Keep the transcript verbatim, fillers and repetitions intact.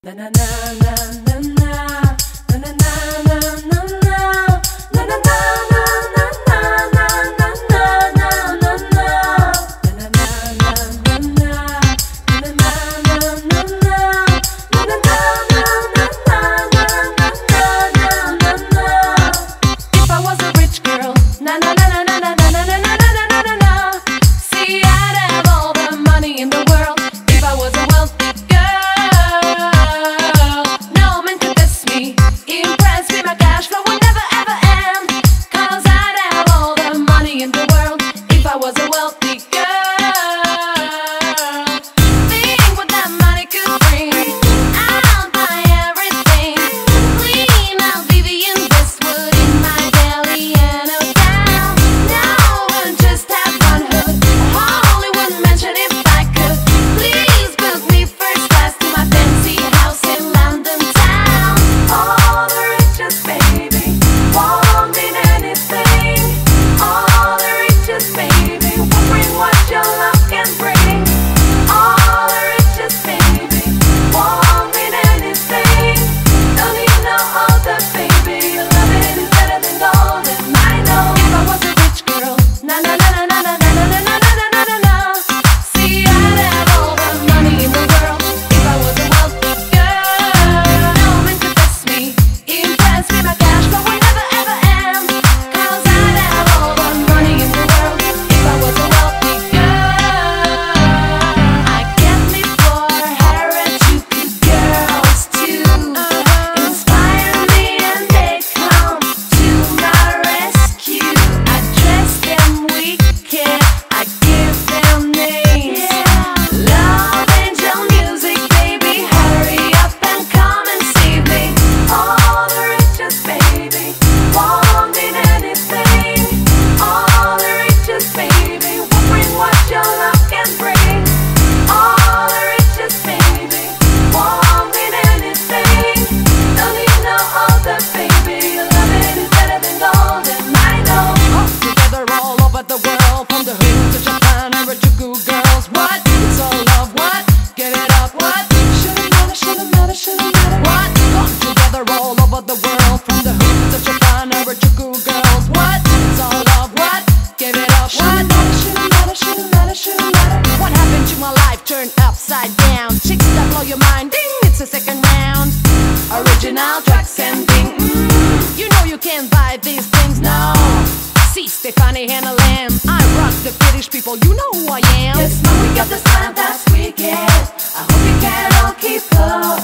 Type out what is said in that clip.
Na na na na na na na na na na na na na na upside down. Chicks that blow your mind, ding, it's a second round. Original tracks and ding, mm, you know you can't buy these things, no. See Stefani and a lamb, I rock the British people, you know who I am. Yes, man, we got the style that's wicked. I hope you can all keep up.